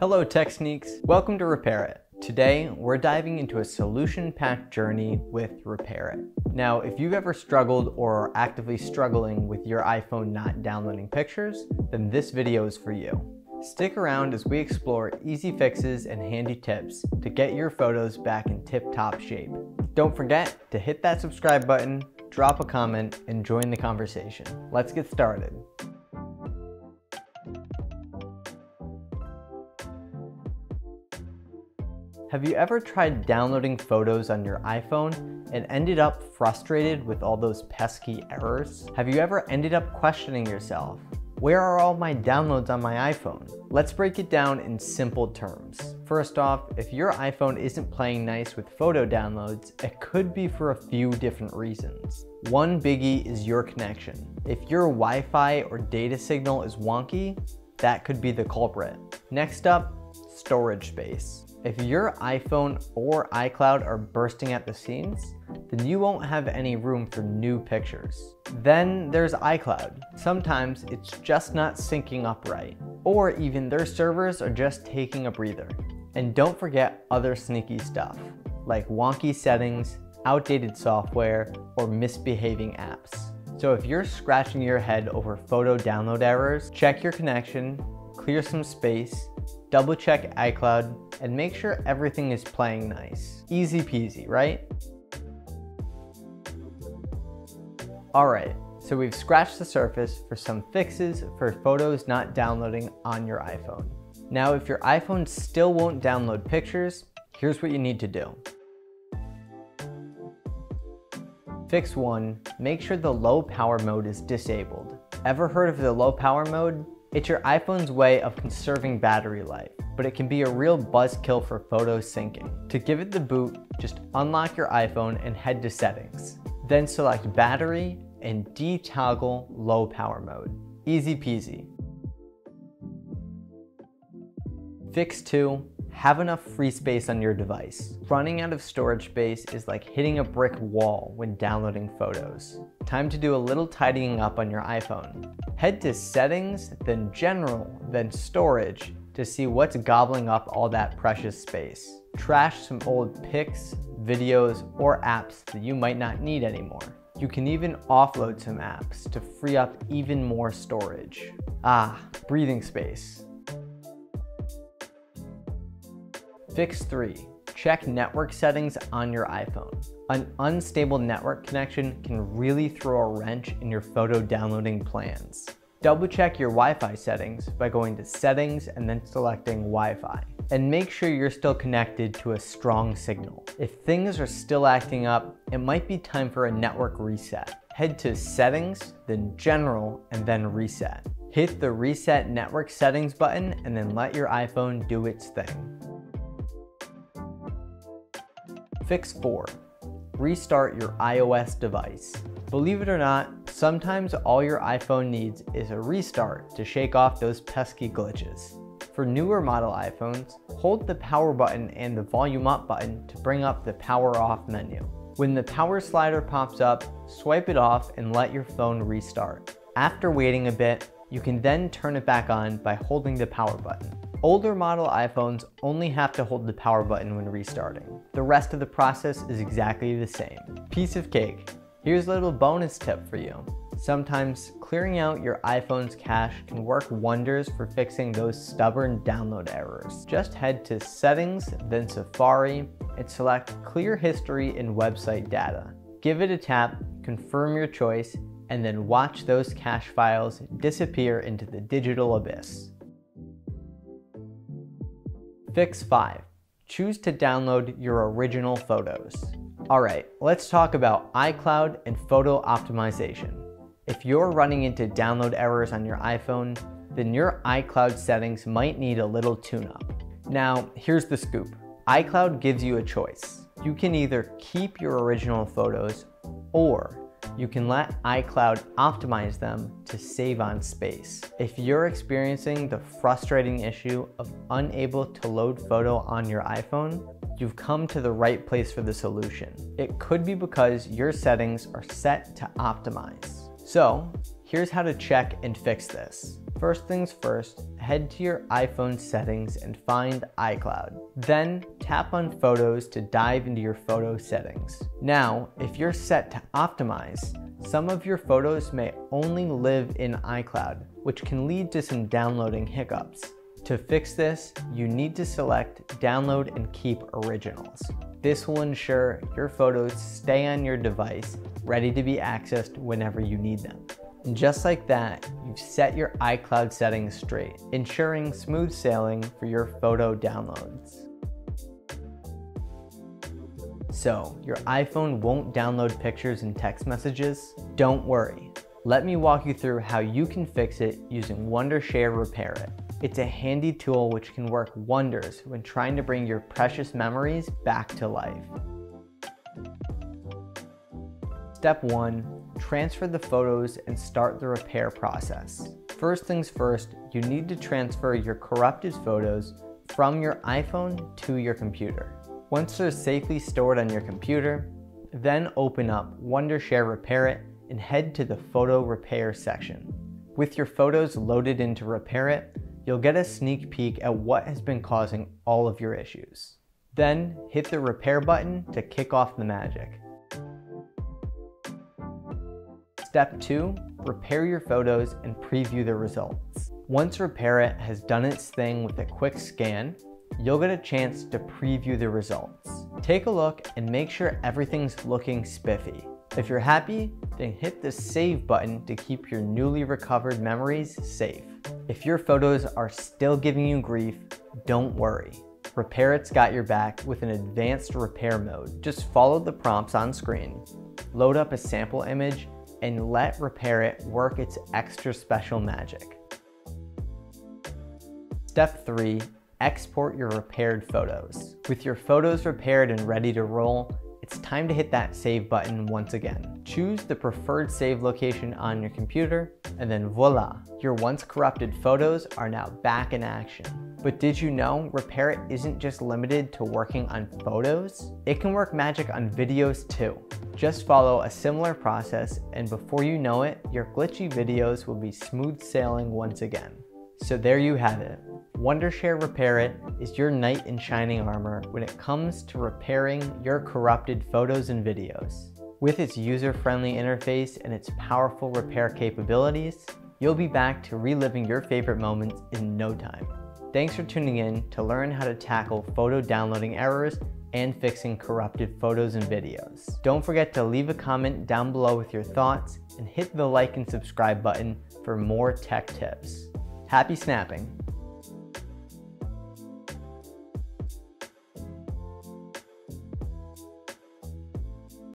Hello Tech Sneaks, welcome to Repair It. Today, we're diving into a solution-packed journey with Repair It. Now, if you've ever struggled or are actively struggling with your iPhone not downloading pictures, then this video is for you. Stick around as we explore easy fixes and handy tips to get your photos back in tip-top shape. Don't forget to hit that subscribe button, drop a comment, and join the conversation. Let's get started. Have you ever tried downloading photos on your iPhone and ended up frustrated with all those pesky errors? Have you ever ended up questioning yourself, where are all my downloads on my iPhone? Let's break it down in simple terms. First off, if your iPhone isn't playing nice with photo downloads, it could be for a few different reasons. One biggie is your connection. If your Wi-Fi or data signal is wonky, that could be the culprit. Next up, storage space. If your iPhone or iCloud are bursting at the seams, then you won't have any room for new pictures. Then there's iCloud. Sometimes it's just not syncing up right, or even their servers are just taking a breather. And don't forget other sneaky stuff, like wonky settings, outdated software, or misbehaving apps. So if you're scratching your head over photo download errors, check your connection, clear some space, double check iCloud, and make sure everything is playing nice. Easy peasy, right? Alright, so we've scratched the surface for some fixes for photos not downloading on your iPhone. Now, if your iPhone still won't download pictures, here's what you need to do. Fix 1, make sure the low power mode is disabled. Ever heard of the low power mode? It's your iPhone's way of conserving battery life, but it can be a real buzzkill for photo syncing. To give it the boot, just unlock your iPhone and head to settings. Then select battery and detoggle low power mode. Easy peasy. Fix 2, have enough free space on your device. Running out of storage space is like hitting a brick wall when downloading photos. Time to do a little tidying up on your iPhone. Head to settings, then general, then storage to see what's gobbling up all that precious space. Trash some old pics, videos, or apps that you might not need anymore. You can even offload some apps to free up even more storage. Breathing space. Fix 3, check network settings on your iPhone. An unstable network connection can really throw a wrench in your photo downloading plans. Double check your Wi-Fi settings by going to settings and then selecting Wi-Fi. And make sure you're still connected to a strong signal. If things are still acting up, it might be time for a network reset. Head to settings, then general, and then reset. Hit the reset network settings button and then let your iPhone do its thing. Fix 4, restart your iOS device. Believe it or not, sometimes all your iPhone needs is a restart to shake off those pesky glitches. For newer model iPhones, hold the power button and the volume up button to bring up the power off menu. When the power slider pops up, swipe it off and let your phone restart. After waiting a bit, you can then turn it back on by holding the power button. Older model iPhones only have to hold the power button when restarting. The rest of the process is exactly the same. Piece of cake. Here's a little bonus tip for you. Sometimes clearing out your iPhone's cache can work wonders for fixing those stubborn download errors. Just head to Settings, then Safari, and select Clear History and Website Data. Give it a tap, confirm your choice, and then watch those cache files disappear into the digital abyss. Fix 5, choose to download your original photos. Alright, let's talk about iCloud and photo optimization. If you're running into download errors on your iPhone, then your iCloud settings might need a little tune-up. Now, here's the scoop. iCloud gives you a choice. You can either keep your original photos, or you can let iCloud optimize them to save on space. If you're experiencing the frustrating issue of unable to load photo on your iPhone, you've come to the right place for the solution. It could be because your settings are set to optimize. So here's how to check and fix this. First things first, head to your iPhone settings and find iCloud. Then tap on Photos to dive into your photo settings. Now, if you're set to optimize, some of your photos may only live in iCloud, which can lead to some downloading hiccups. To fix this, you need to select Download and Keep Originals. This will ensure your photos stay on your device, ready to be accessed whenever you need them. And just like that, you've set your iCloud settings straight, ensuring smooth sailing for your photo downloads. So, your iPhone won't download pictures and text messages? Don't worry. Let me walk you through how you can fix it using Wondershare Repair It. It's a handy tool which can work wonders when trying to bring your precious memories back to life. Step 1. Transfer the photos and start the repair process. First things first, you need to transfer your corrupted photos from your iPhone to your computer. Once they're safely stored on your computer, then open up Wondershare Repair It and head to the Photo Repair section. With your photos loaded into Repair It, you'll get a sneak peek at what has been causing all of your issues. Then hit the Repair button to kick off the magic. Step 2. Repair your photos and preview the results. Once Repair It has done its thing with a quick scan, you'll get a chance to preview the results. Take a look and make sure everything's looking spiffy. If you're happy, then hit the Save button to keep your newly recovered memories safe. If your photos are still giving you grief, don't worry. Repair It's got your back with an advanced repair mode. Just follow the prompts on screen, load up a sample image, and let Repair It work its extra special magic. Step 3. Export your repaired photos. With your photos repaired and ready to roll, it's time to hit that Save button once again. Choose the preferred save location on your computer, and then voila, your once corrupted photos are now back in action. But did you know Repair It isn't just limited to working on photos? It can work magic on videos too. Just follow a similar process, and before you know it, your glitchy videos will be smooth sailing once again. So there you have it. Wondershare Repair It is your knight in shining armor when it comes to repairing your corrupted photos and videos. With its user-friendly interface and its powerful repair capabilities, you'll be back to reliving your favorite moments in no time. Thanks for tuning in to learn how to tackle photo downloading errors and fixing corrupted photos and videos. Don't forget to leave a comment down below with your thoughts and hit the like and subscribe button for more tech tips. Happy snapping!